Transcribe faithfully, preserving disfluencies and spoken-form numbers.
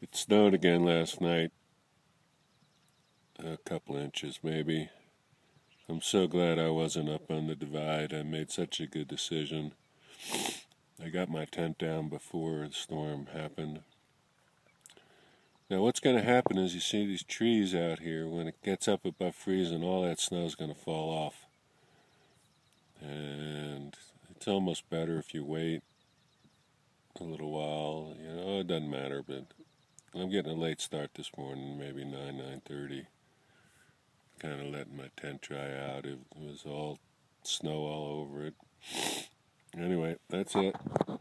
It snowed again last night. A couple inches maybe. I'm so glad I wasn't up on the divide. I made such a good decision. I got my tent down before the storm happened. Now what's going to happen is you see these trees out here, when it gets up above freezing, all that snow is going to fall off. And it's almost better if you wait a little while. You know, it doesn't matter, but I'm getting a late start this morning, maybe nine, nine thirty. Kind of letting my tent dry out. It was all snow all over it. Anyway, that's it.